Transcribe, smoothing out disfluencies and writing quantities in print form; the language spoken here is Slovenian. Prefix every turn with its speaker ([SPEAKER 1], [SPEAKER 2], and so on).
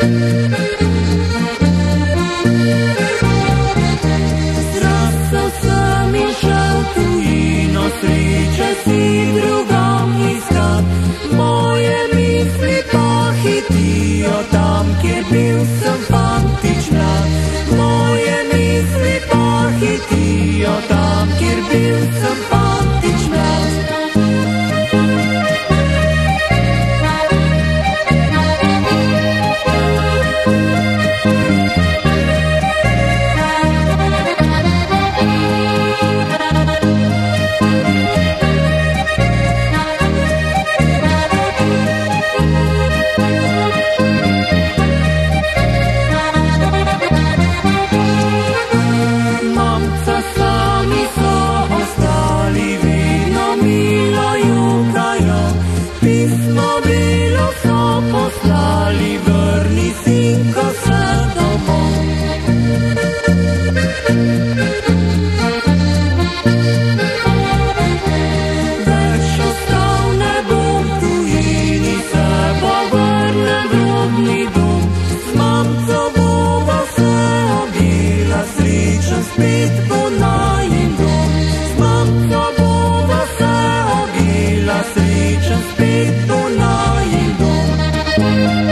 [SPEAKER 1] Zrasel sem in šel v tujino, sreče si drugam iskat. Moje misli pa hitijo tam, kjer bil sem fantič mlad. Moje misli pa hitijo tam, kjer bil sem fantič mlad. Spet bo najin dom, z mamco bova se objela, srečen spet bo najin dom.